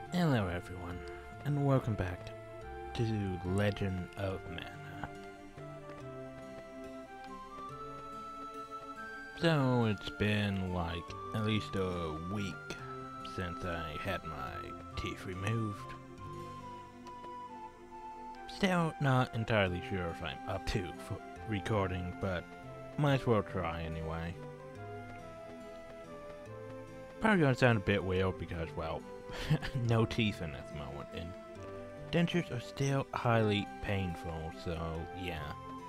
Hello everyone, and welcome back to Legend of Mana. So it's been like at least a week since I had my teeth removed. Still not entirely sure if I'm up to recording, but might as well try anyway. Probably gonna sound a bit weird because, well, no teeth in at the moment, and dentures are still highly painful, so yeah.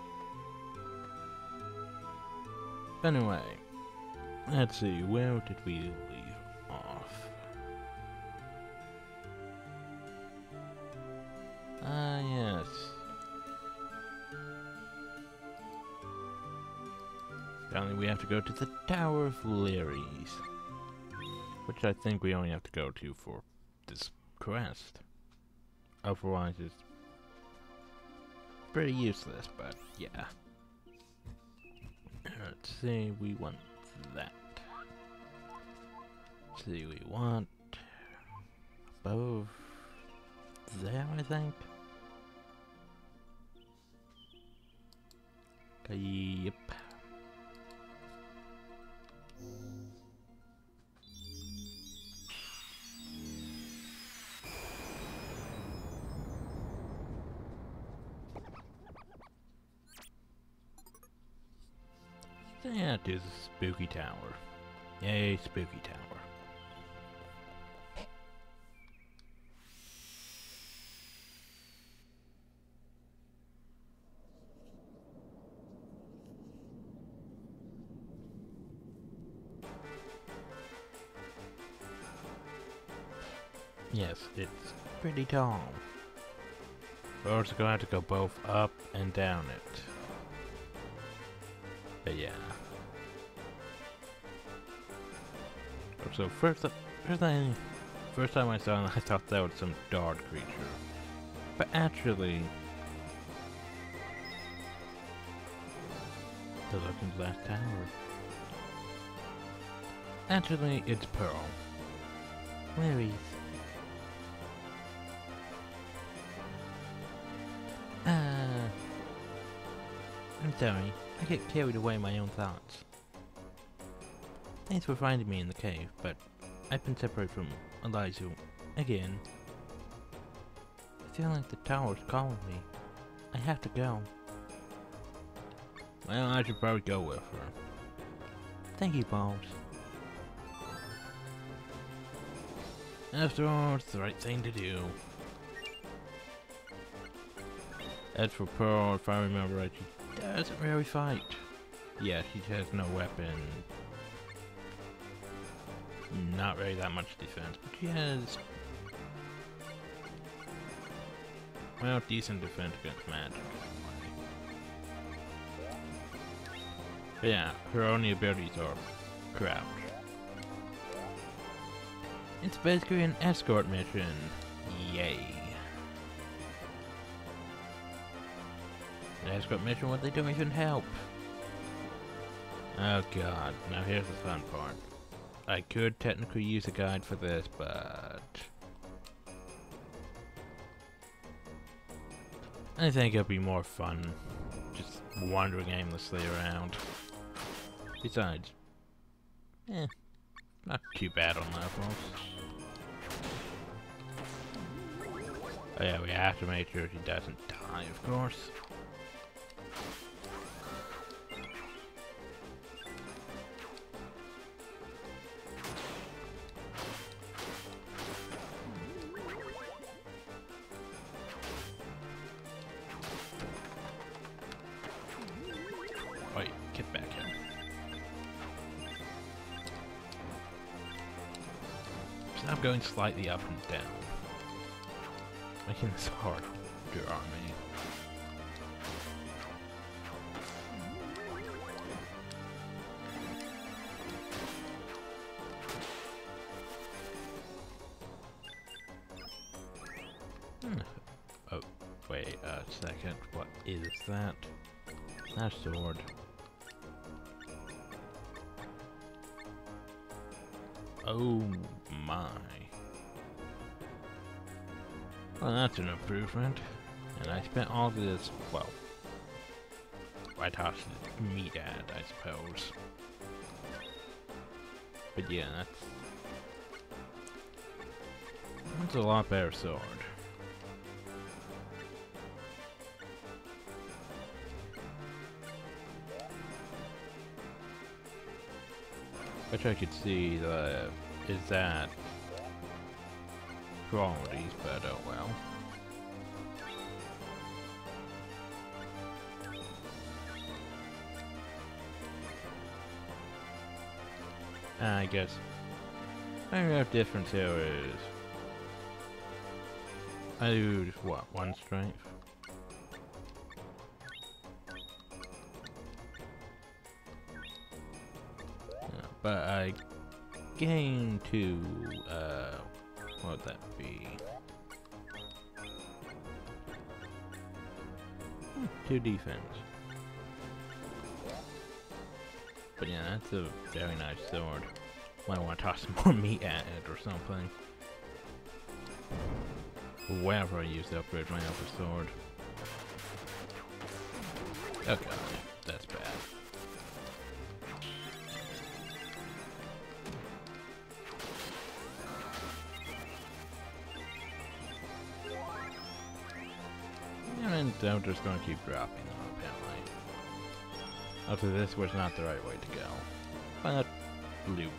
Anyway, let's see, where did we leave off? Ah, yes. Apparently we have to go to the Tower of Lyres, which I think we only have to go to for this quest. Otherwise it's pretty useless, but yeah. Let's see, we want that. Let's see, we want above there, I think. Yep. So yeah, it is a spooky tower. Yay, spooky tower. Yes, it's pretty tall. We're also going to have to go both up and down it. But yeah. So first time I saw it, I thought that was some dark creature. But actually, to look into that tower. Actually, it's Pearl. Where is? I'm sorry. I get carried away in my own thoughts. Thanks for finding me in the cave, but I've been separated from Elizu again. I feel like the tower's calling me. I have to go. Well, I should probably go with her. Thank you, Balls. After all, it's the right thing to do. As for Pearl, if I remember right, she doesn't really fight. Yeah, she has no weapon. Not really that much defense, but she has, well, decent defense against magic. But yeah, her only abilities are crouch. It's basically an escort mission. Yay. An escort mission where they don't even help. Oh god, now here's the fun part. I could technically use a guide for this, but I think it'll be more fun just wandering aimlessly around. Besides, not too bad on levels. Oh yeah, we have to make sure she doesn't die, of course. Wait, get back in. Stop going slightly up and down. Making this hard for your army. Oh, wait a second. What is that? That sword. Oh my. Well, that's an improvement. And I spent all this, well, I tossed meat at, I suppose. But yeah, that's a lot better sword. Which I could see is that qualities, but oh well. I guess I have different areas. I do just what, one strength? Yeah, but I gain two, what would that be? Two defense. But yeah, that's a very nice sword. Might want to toss some more meat at it or something. Whenever I use to upgrade my upper sword. Oh god, that's bad. And I'm just gonna keep dropping them apparently. After this was not the right way to go. But loot.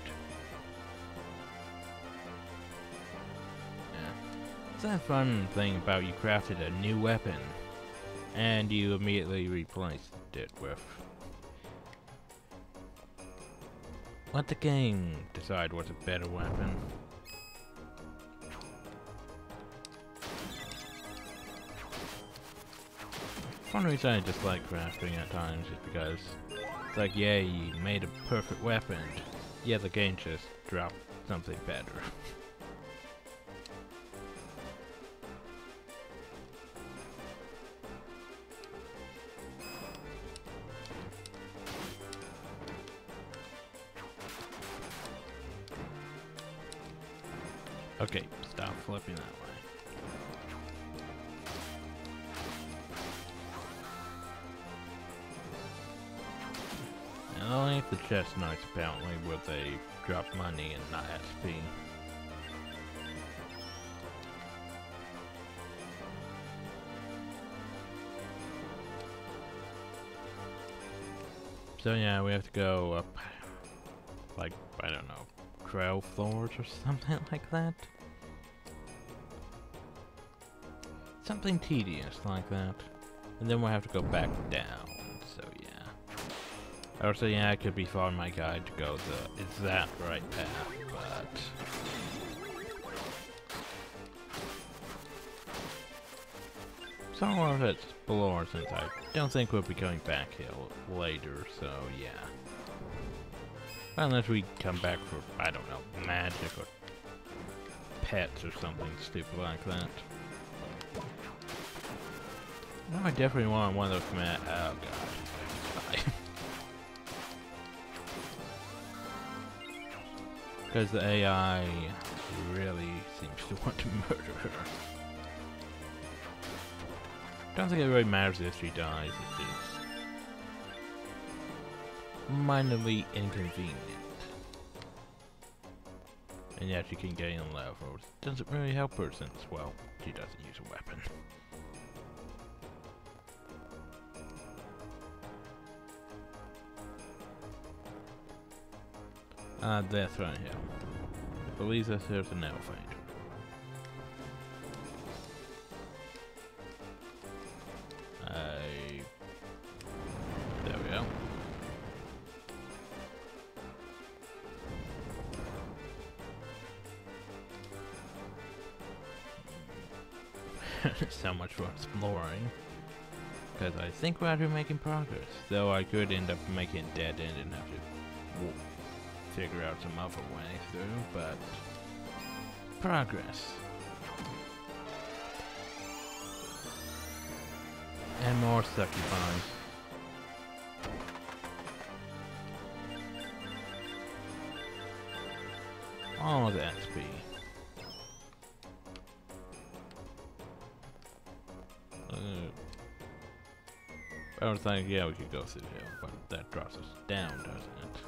It's that fun thing about you crafted a new weapon and you immediately replaced it with. Let the game decide what's a better weapon. One reason I dislike crafting at times is because it's like, yeah, you made a perfect weapon, yeah, the game just dropped something better. Okay, stop flipping that way. And only if the chest knights apparently would they drop money and not XP. So yeah, we have to go up, like, I don't know, 12 floors or something like that. Something tedious like that. And then we'll have to go back down, so yeah. I would say, yeah, I could be following my guide to go it's that right path, but... some of it's below since I don't think we'll be going back hill later, so yeah. Unless we come back for, I don't know, magic or pets or something stupid like that. No, I definitely want one of those command. Oh god. Because the AI really seems to want to murder her. Don't think it really matters if she dies, it's just minorly inconvenient. And yet she can gain levels. Doesn't really help her since, well, she doesn't use a weapon. That's right here. It believes us there's an elevator. There we go. So much for exploring. Because I think we're actually making progress. Though I could end up making a dead end and have to figure out some other way through, but progress. And more succubi. All of the XP. I was thinking, yeah, we could go through the hill, but that drops us down, doesn't it?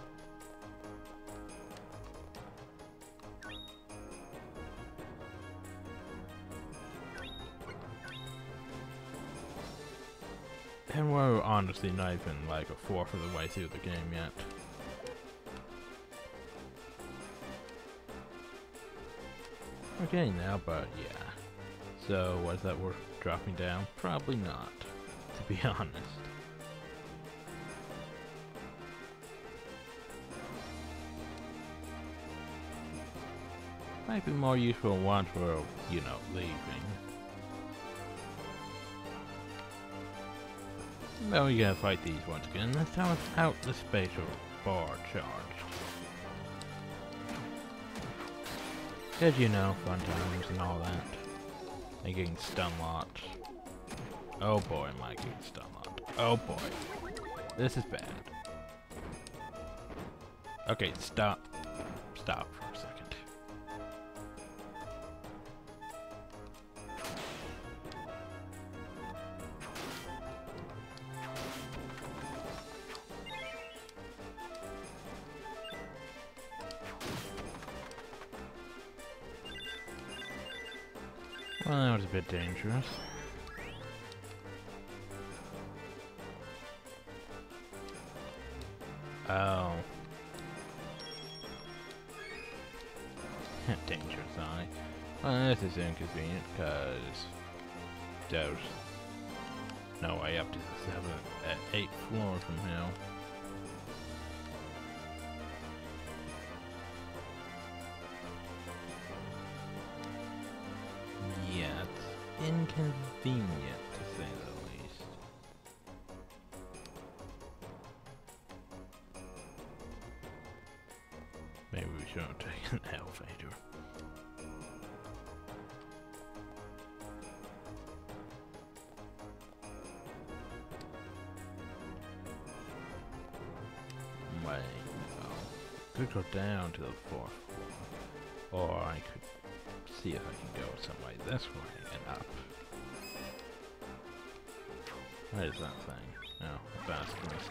And we're honestly not even like a fourth of the way through the game yet. We're getting there, but yeah. So, was that worth dropping down? Probably not, to be honest. Might be more useful once we're, you know, leaving. But we gotta fight these once again. Let's have out the spatial bar charged. Cause you know, fun times and all that. And getting stun locked. Oh boy, am I getting stun locked. Oh boy. This is bad. Okay, stop. Stop for a second. Well, that was a bit dangerous. Oh. Dangerous, aye. Well, this is inconvenient, because there's no way up to the 8th floor from here. Yeah, it's inconvenient to say the least. Maybe we shouldn't have taken the elevator. Wait, well, could go down to the 4th floor, or I could see if I can go some way this way and up. What is that thing? Oh, a basilisk.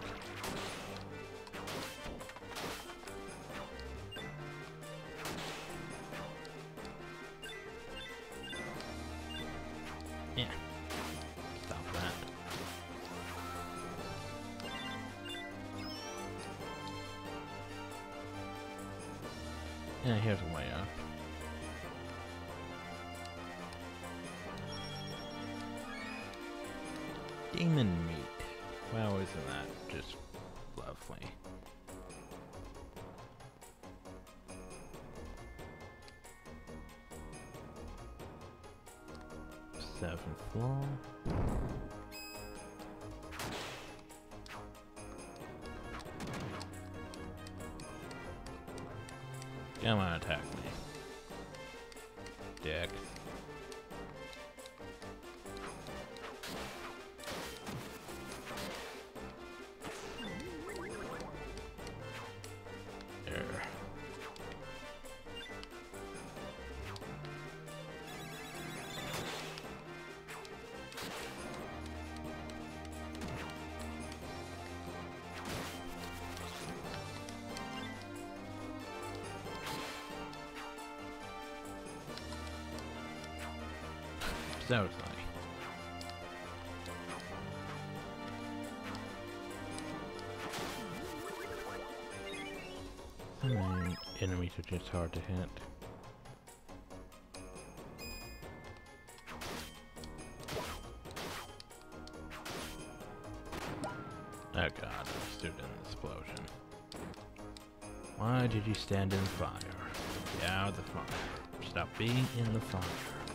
Yeah. Stop that. Yeah, here's a way up. Demon meat. Well, isn't that just lovely? Seventh floor. Come on, attack me. Dick. That was funny. Enemies are just hard to hit. Oh god, I stood in an explosion. Why did you stand in the fire? Get out of the fire. Stop being in the fire.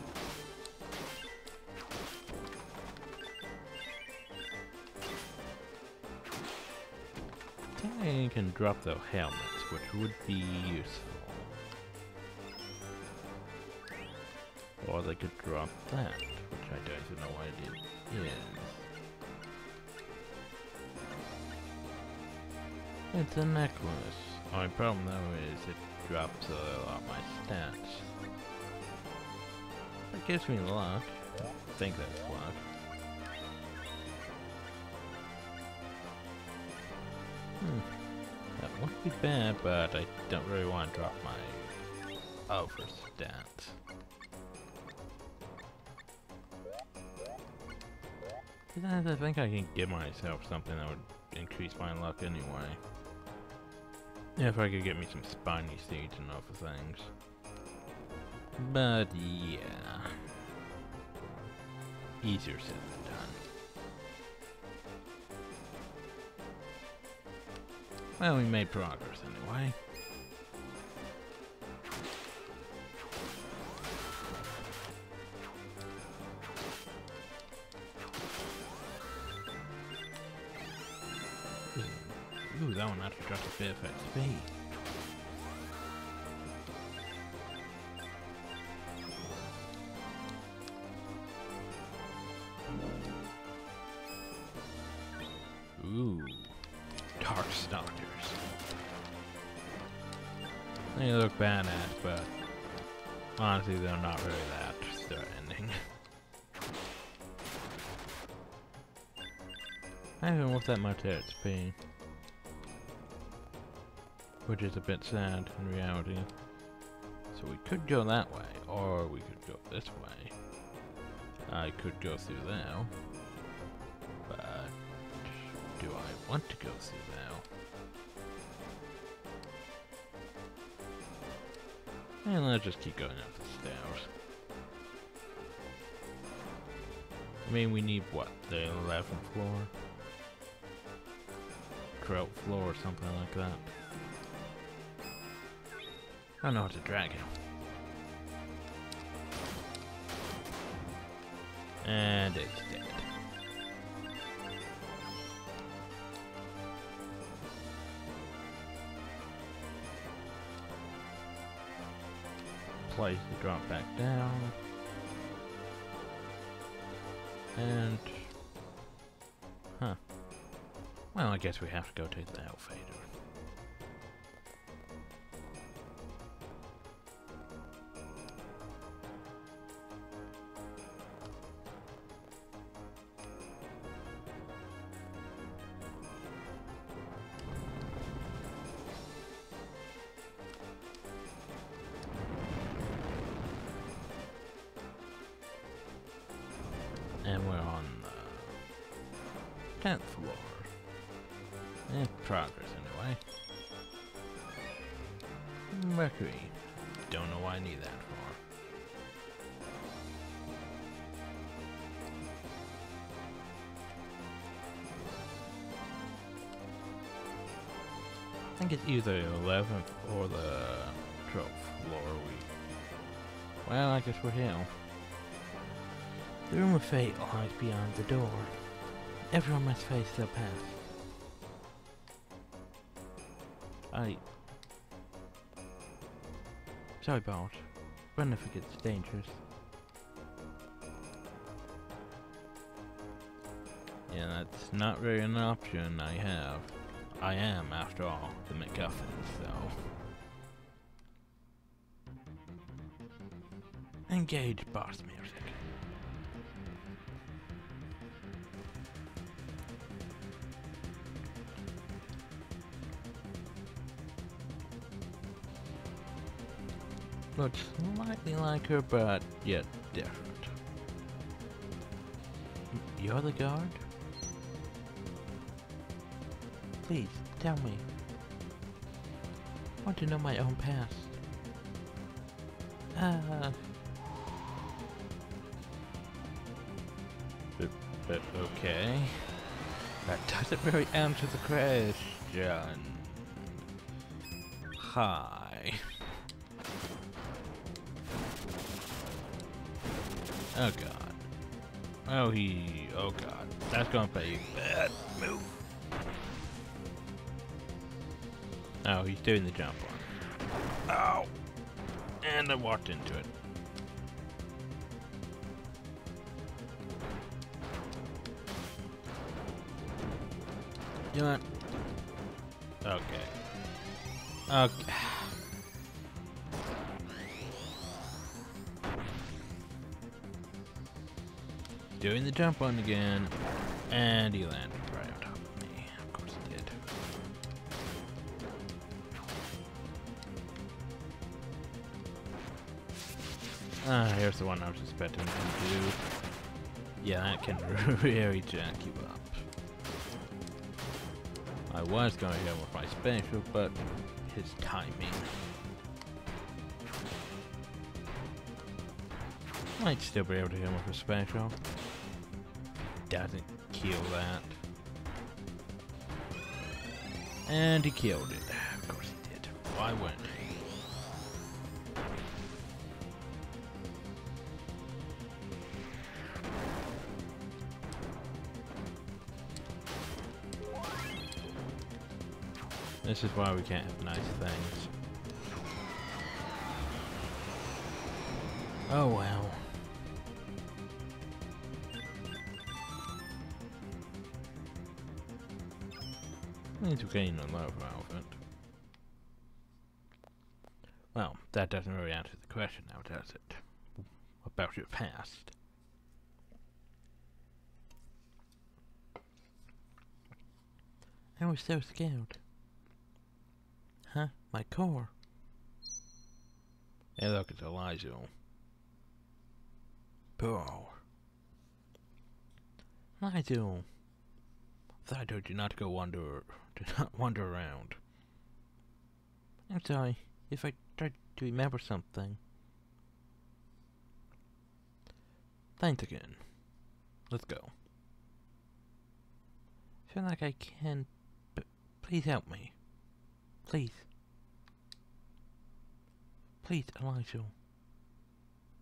I can drop the helmets, which would be useful. Or they could drop that, which I don't even know what it is. It's a necklace. My problem though is it drops a lot of my stats. That gives me luck. I think that's luck. wouldn't be bad, but I don't really want to drop my over stats. I think I can give myself something that would increase my luck anyway. If I could get me some spiny seeds and other things. But yeah. Easier said than done. Well, we made progress anyway. Ooh, that one actually dropped a bit of XP. Ooh, Dark Stalkers. They look badass, but honestly, they're not really that threatening. I haven't worth that much XP, which is a bit sad in reality. So we could go that way, or we could go this way. I could go through there, but do I want to go through there? And let's just keep going up the stairs. I mean, we need what, the 11th floor? 12th floor or something like that. Oh no, it's a dragon. And it's dead. Place to drop back down. And... huh. Well, I guess we have to go take the elevator. And we're on the 10th floor. Progress anyway. Mercury. Don't know why I need that for. I think it's either the 11th or the 12th floor. Well, I guess we're here. The room of fate lies beyond the door. Everyone must face their path. Sorry, Bart. Run if it gets dangerous. Yeah, that's not really an option I have. I am, after all, the MacGuffin, so... Engage boss music. Looks slightly like her, but yet different. You're the guard? Please, tell me. I want to know my own past. But okay. That doesn't really answer the question. Hi. Oh god. Oh god. That's gonna be a bad move. Oh, he's doing the jump on. Ow! And I walked into it. You know what? Okay. Okay. Doing the jump on again, and he landed right on top of me. Of course he did. Here's the one I was expecting him to do. Yeah, that can really jack you up. I was going to hit him with my special, but his timing. Might still be able to hit him with a special. Doesn't kill that. And he killed it. Of course he did. Why wouldn't he? This is why we can't have nice things. Oh well. Means we're getting a love outfit. Well, that doesn't really answer the question now, does it? About your past. I was so scared. Huh? My core. Hey look, it's Elijah. Poor. Elijah. I told you not to go wander around. I'm sorry if I tried to remember something. Thanks again. Let's go. I feel like I can, but please help me. Please. Please, Elijah. Elijah. ...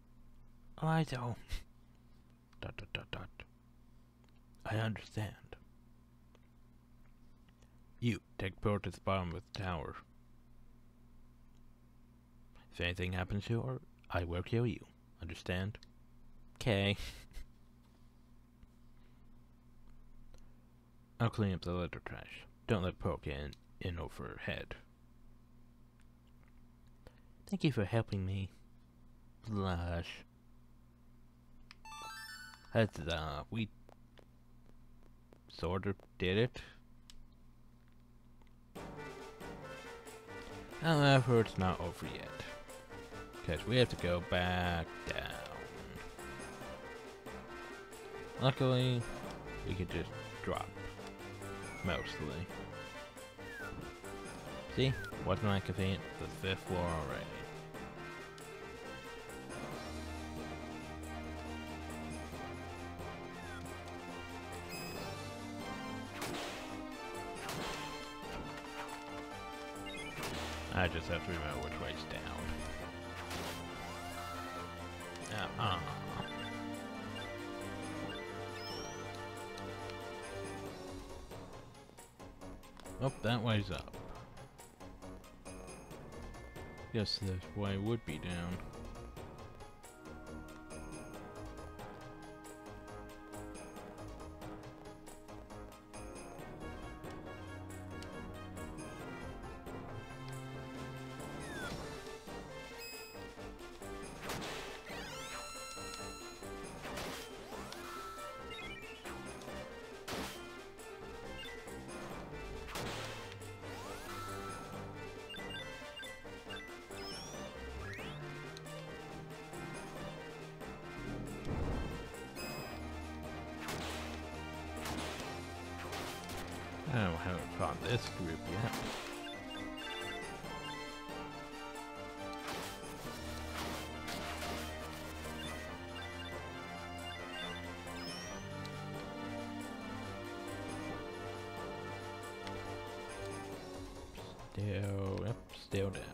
I understand. You, take Pearl to the bottom of the tower. If anything happens to her, I will kill you. Understand? Okay. I'll clean up the litter trash. Don't let Pearl get in over her head. Thank you for helping me. Blush. Heads up, we sort of did it. However, it's not over yet. Because we have to go back down. Luckily, we could just drop. Mostly. See? Wasn't I convenient? The 5th floor already. I just have to remember which way's down. Oh, that way's up. Guess this way would be down. I haven't found this group yet. Still down.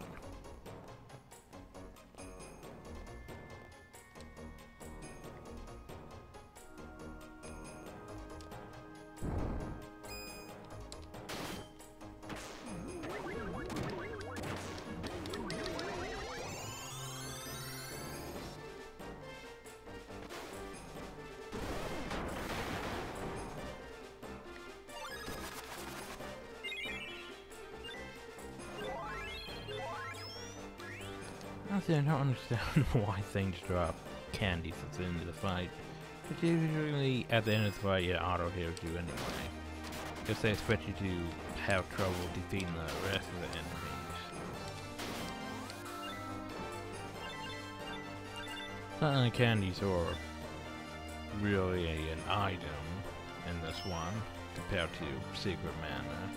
Honestly, I don't understand why things drop candies at the end of the fight. But usually at the end of the fight, yeah, auto heals you anyway. Because they expect you to have trouble defeating the rest of the enemies. Something like candies or really an item in this one compared to Secret Mana.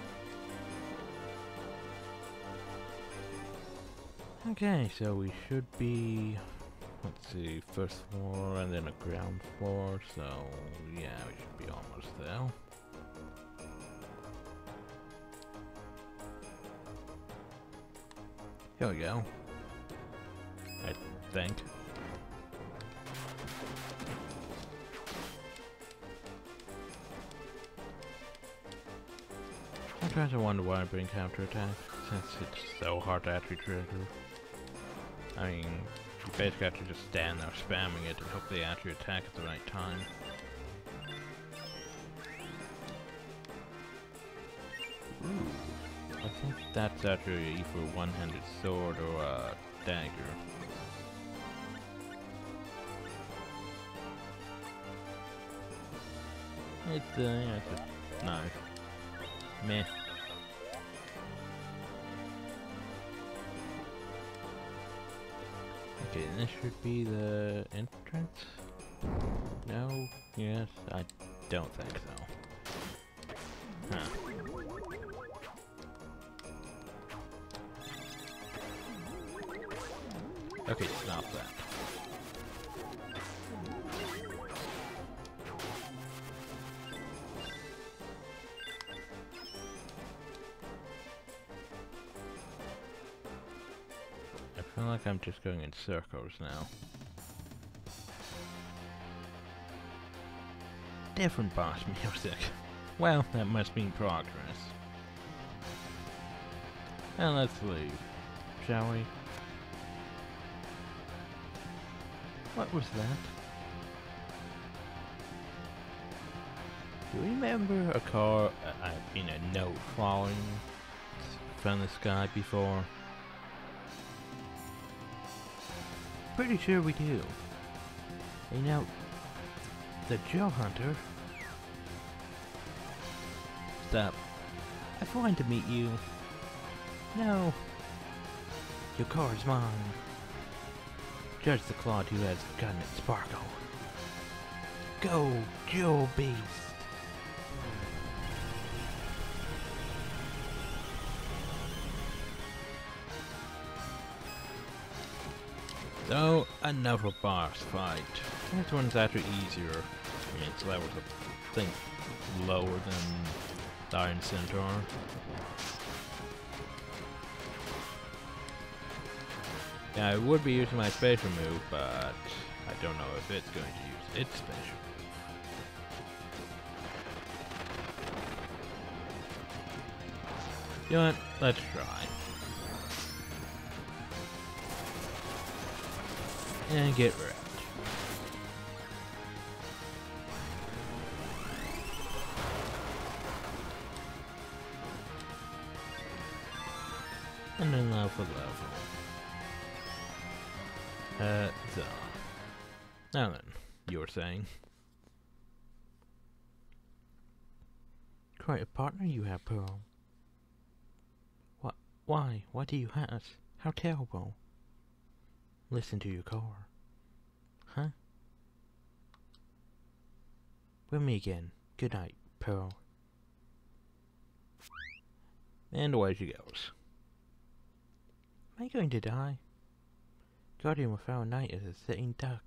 Okay, so we should be, let's see, first floor and then a ground floor, so yeah, we should be almost there. Here we go. I think. Sometimes I wonder why I bring counterattack, since it's so hard to actually trigger. I mean, you basically have to just stand there spamming it and hope they actually attack at the right time. Ooh, I think that's actually either a one-handed sword or a dagger. It's a knife. Meh. Okay, this should be the entrance? No? Yes? I don't think so. Huh. Okay, stop that. I feel like I'm just going in circles now. Different boss music. Well, that must mean progress. And let's leave, shall we? What was that? Do you remember a car, a note falling from the sky before? Pretty sure we do. You know, the Joe Hunter. Stop. I wanted to meet you. No. Your car is mine. Judge the Claude who has gotten its sparkle. Go, Joe Beast. So, another boss fight. This one's actually easier. I mean, its levels, I think, lower than the Iron Centaur. Yeah, I would be using my special move, but I don't know if it's going to use its special move. You know what? Let's try. And get wrecked. And then level. So. Now then, you were saying. Quite a partner you have, Pearl. What? Why? What do you have? How terrible. Listen to your car. Huh? With me again. Good night, Pearl. And away she goes. Am I going to die? Guardian without a knight is a sitting duck.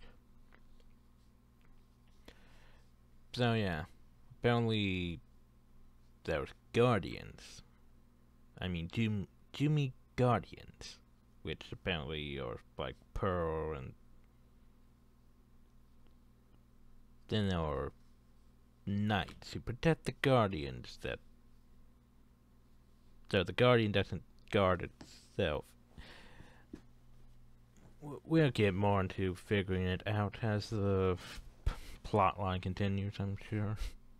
So yeah, apparently there was guardians. I mean, Jimmy Guardians, which apparently are like Pearl, and then there are knights who protect the guardians. So the guardian doesn't guard itself. We'll get more into figuring it out as the plot line continues, I'm sure.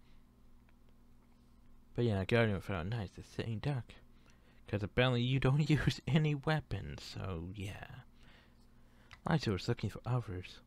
But yeah, Guardian without a knight is a sitting duck. Because apparently you don't use any weapons, so yeah. Liza was looking for others.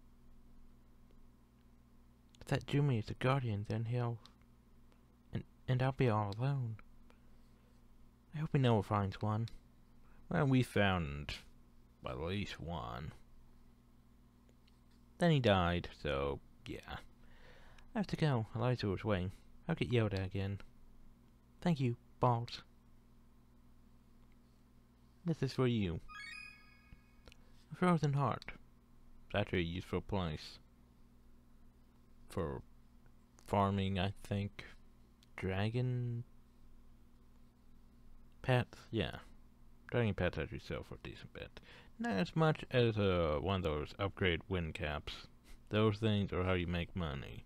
If that Jumi is a guardian, then he'll... And I'll be all alone. I hope Noah finds one. Well, we found at least one. Then he died, so yeah. I have to go. Eliza was waiting. I'll get yelled at again. Thank you, boss. This is for you. A frozen heart. That's a useful place. For farming, I think. Dragon pets? Yeah. Dragon pets actually sell for a decent bit. Not as much as one of those upgrade wind caps. Those things are how you make money.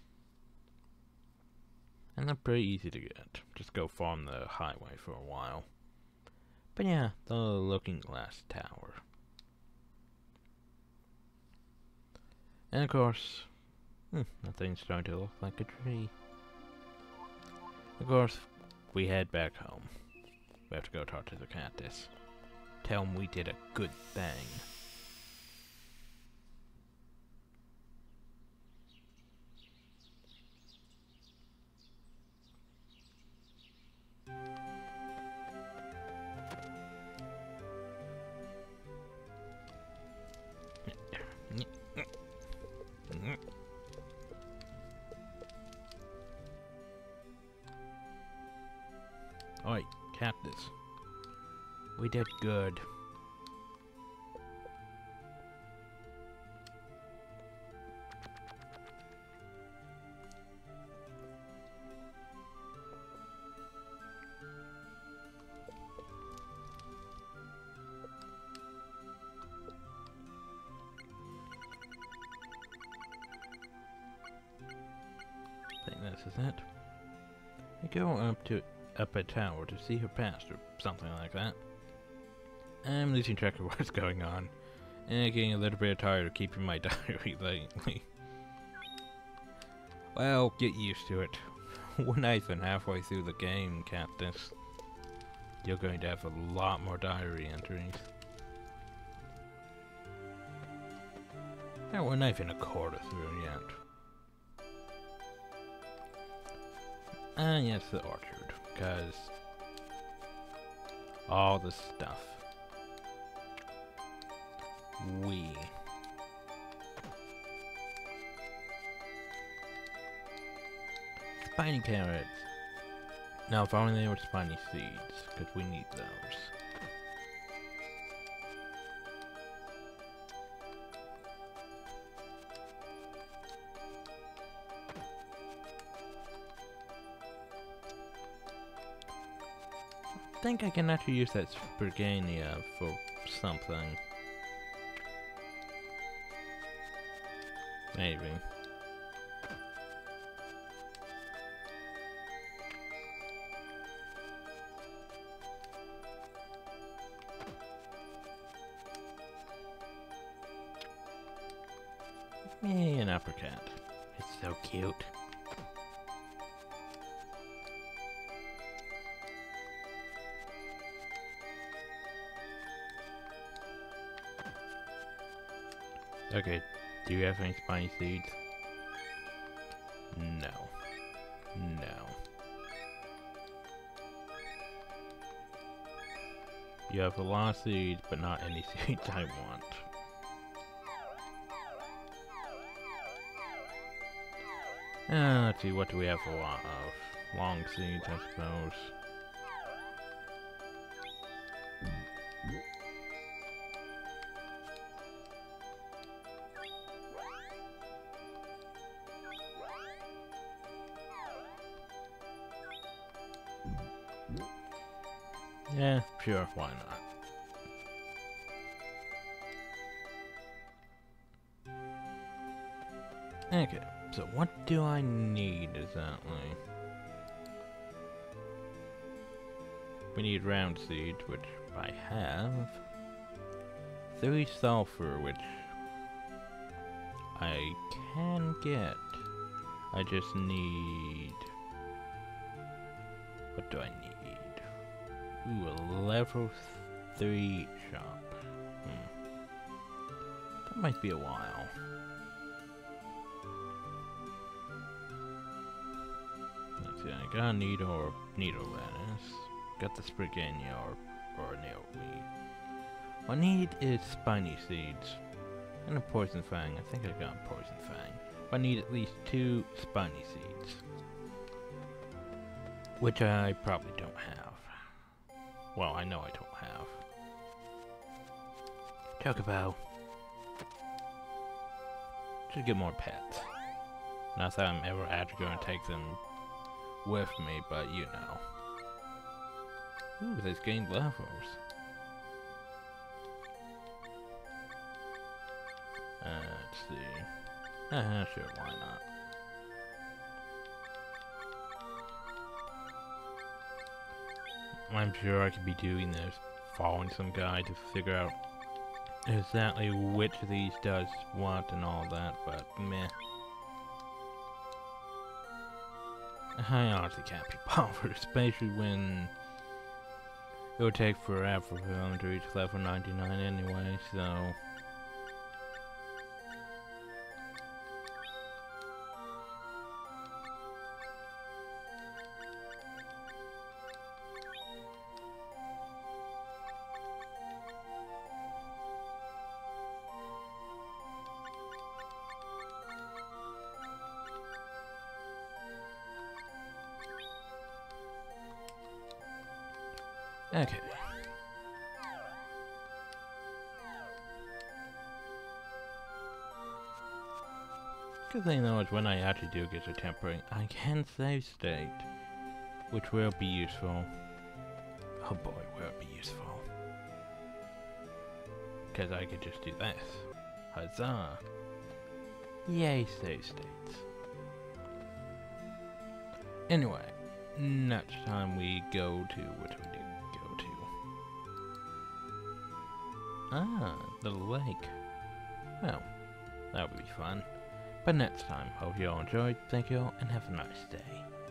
And they're pretty easy to get. Just go farm the highway for a while. But yeah, the Looking Glass Tower. And of course, that thing's starting to look like a tree. Of course, we head back home. We have to go talk to the cactus. Tell him we did a good thing. Oi, cactus. We did good. I think this is it. We go up a tower to see her past or something like that. I'm losing track of what's going on, and getting a little bit tired of keeping my diary lately. Well, get used to it. We're not even halfway through the game, Cactus. You're going to have a lot more diary entries. Now, we're not even a quarter through yet. And yes, the orchard, because all the stuff. Spiny carrots. Now, if only they were spiny seeds, because we need those. I think I can actually use that Spriggania for something. Maybe. Yay, an uppercut. It's so cute. Okay, do you have any spiny seeds? No. No. You have a lot of seeds, but not any seeds I want. Let's see, what do we have a lot of? Long seeds, I suppose. Yeah, sure, why not? Okay, so what do I need exactly? We need round seeds, which I have. 3 sulfur, which I can get. I just need... What do I need? Ooh, a level 3 shop. That might be a while. Let's see, I got a needle or needle lettuce. Got the Spriggania or nailweed. What I need is spiny seeds. And a Poison Fang. I think I got a Poison Fang. But I need at least 2 Spiny Seeds. Which I probably don't have. Well, I know I don't have. Chocobo. Should get more pets. Not that I'm ever actually going to take them with me, but you know. Ooh, they've gained levels. Let's see. Sure, why not? I'm sure I could be doing this, following some guy to figure out exactly which of these does what and all that, but meh. I honestly can't be bothered, especially when it would take forever for them to reach level 99 anyway, so... Okay. Good thing though is when I actually do get to temporary, I can save state, which will be useful. Oh boy, will it be useful. Because I could just do this. Huzzah! Yay, save states. Anyway, next time we go to, what do we do? Ah, the lake. Well, that would be fun. But next time, hope you all enjoyed, thank you all, and have a nice day.